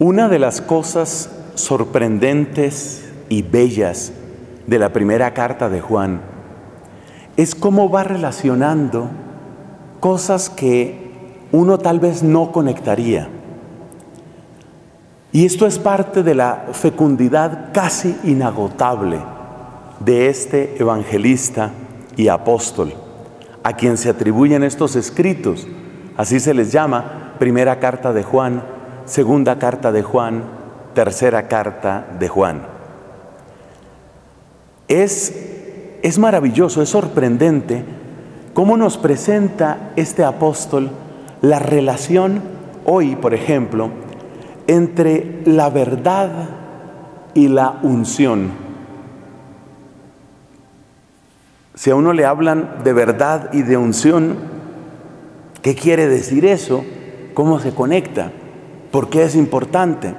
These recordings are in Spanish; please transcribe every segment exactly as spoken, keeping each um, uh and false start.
Una de las cosas sorprendentes y bellas de la primera carta de Juan es cómo va relacionando cosas que uno tal vez no conectaría. Y esto es parte de la fecundidad casi inagotable de este evangelista y apóstol, a quien se atribuyen estos escritos. Así se les llama: primera carta de Juan, segunda carta de Juan, tercera carta de Juan. Es, es maravilloso, es sorprendente cómo nos presenta este apóstol la relación hoy, por ejemplo, entre la verdad y la unción. Si a uno le hablan de verdad y de unción, ¿qué quiere decir eso? ¿Cómo se conecta? ¿Por qué es importante?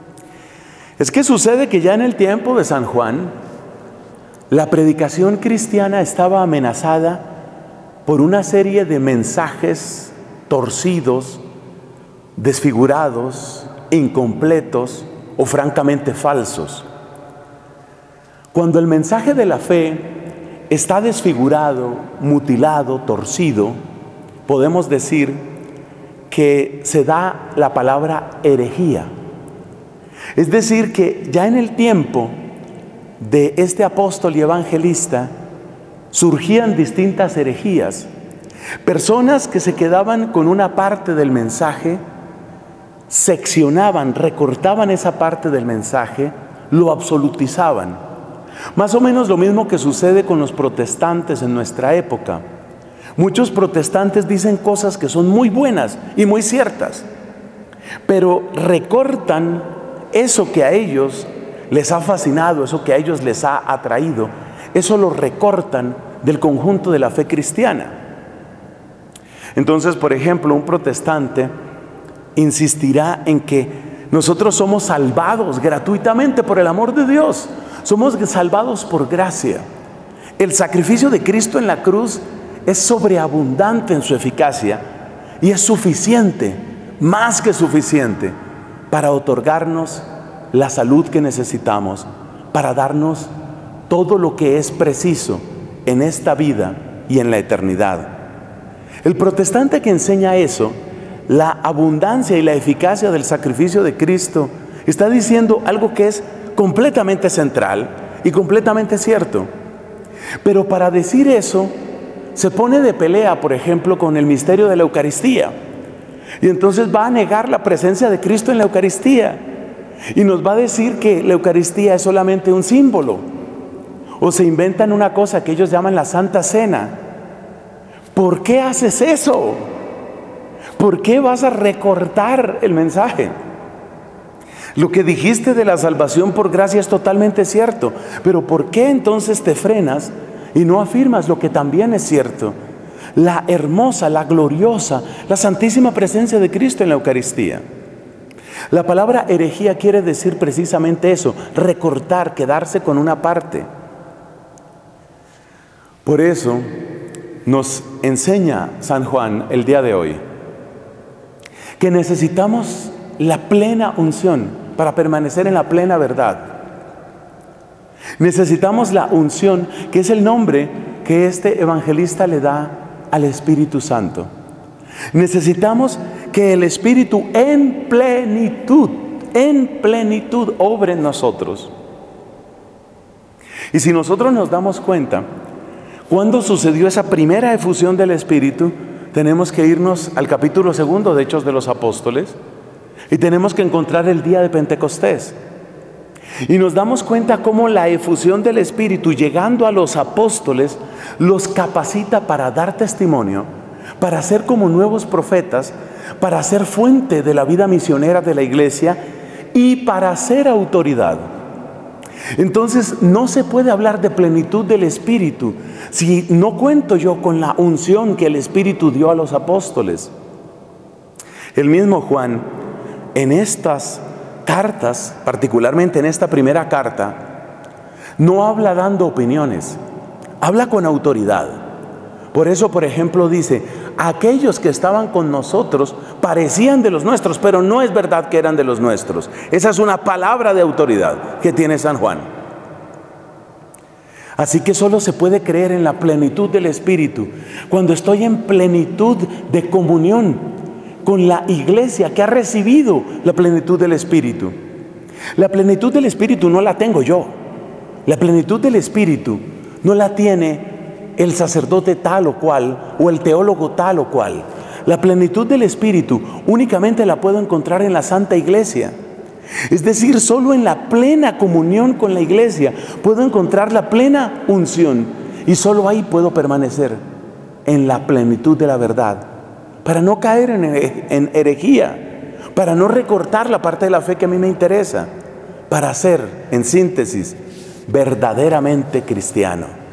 Es que sucede que ya en el tiempo de San Juan, la predicación cristiana estaba amenazada por una serie de mensajes torcidos, desfigurados, incompletos o francamente falsos. Cuando el mensaje de la fe está desfigurado, mutilado, torcido, podemos decir que se da la palabra herejía. Es decir, que ya en el tiempo de este apóstol y evangelista surgían distintas herejías, personas que se quedaban con una parte del mensaje, seccionaban, recortaban esa parte del mensaje, lo absolutizaban. Más o menos lo mismo que sucede con los protestantes en nuestra época. Muchos protestantes dicen cosas que son muy buenas y muy ciertas, pero recortan eso que a ellos les ha fascinado, eso que a ellos les ha atraído, eso lo recortan del conjunto de la fe cristiana. Entonces, por ejemplo, un protestante insistirá en que nosotros somos salvados gratuitamente por el amor de Dios, somos salvados por gracia. El sacrificio de Cristo en la cruz es sobreabundante en su eficacia y es suficiente, más que suficiente, para otorgarnos la salud que necesitamos, para darnos todo lo que es preciso en esta vida y en la eternidad. El protestante que enseña eso, la abundancia y la eficacia del sacrificio de Cristo, está diciendo algo que es completamente central y completamente cierto. Pero para decir eso, se pone de pelea, por ejemplo, con el misterio de la Eucaristía. Y entonces va a negar la presencia de Cristo en la Eucaristía. Y nos va a decir que la Eucaristía es solamente un símbolo. O se inventan una cosa que ellos llaman la Santa Cena. ¿Por qué haces eso? ¿Por qué vas a recortar el mensaje? Lo que dijiste de la salvación por gracia es totalmente cierto. Pero ¿por qué entonces te frenas y no afirmas lo que también es cierto? La hermosa, la gloriosa, la santísima presencia de Cristo en la Eucaristía. La palabra herejía quiere decir precisamente eso: recortar, quedarse con una parte. Por eso nos enseña San Juan el día de hoy que necesitamos la plena unción para permanecer en la plena verdad. Necesitamos la unción, que es el nombre que este evangelista le da al Espíritu Santo. Necesitamos que el Espíritu en plenitud, en plenitud obre en nosotros. Y si nosotros nos damos cuenta, ¿cuándo sucedió esa primera efusión del Espíritu? Tenemos que irnos al capítulo segundo de Hechos de los Apóstoles y tenemos que encontrar el día de Pentecostés. Y nos damos cuenta cómo la efusión del Espíritu, llegando a los apóstoles, los capacita para dar testimonio, para ser como nuevos profetas, para ser fuente de la vida misionera de la iglesia y para ser autoridad. Entonces no se puede hablar de plenitud del Espíritu si no cuento yo con la unción que el Espíritu dio a los apóstoles. El mismo Juan, en estas cartas, particularmente en esta primera carta, no habla dando opiniones, habla con autoridad. Por eso, por ejemplo, dice: aquellos que estaban con nosotros parecían de los nuestros, pero no es verdad que eran de los nuestros. Esa es una palabra de autoridad que tiene San Juan. Así que solo se puede creer en la plenitud del Espíritu cuando estoy en plenitud de comunión con la iglesia que ha recibido la plenitud del Espíritu. La plenitud del Espíritu no la tengo yo. La plenitud del Espíritu no la tiene el sacerdote tal o cual o el teólogo tal o cual. La plenitud del Espíritu únicamente la puedo encontrar en la Santa Iglesia. Es decir, solo en la plena comunión con la iglesia puedo encontrar la plena unción, y solo ahí puedo permanecer en la plenitud de la verdad, para no caer en, en herejía, para no recortar la parte de la fe que a mí me interesa, para ser, en síntesis, verdaderamente cristiano.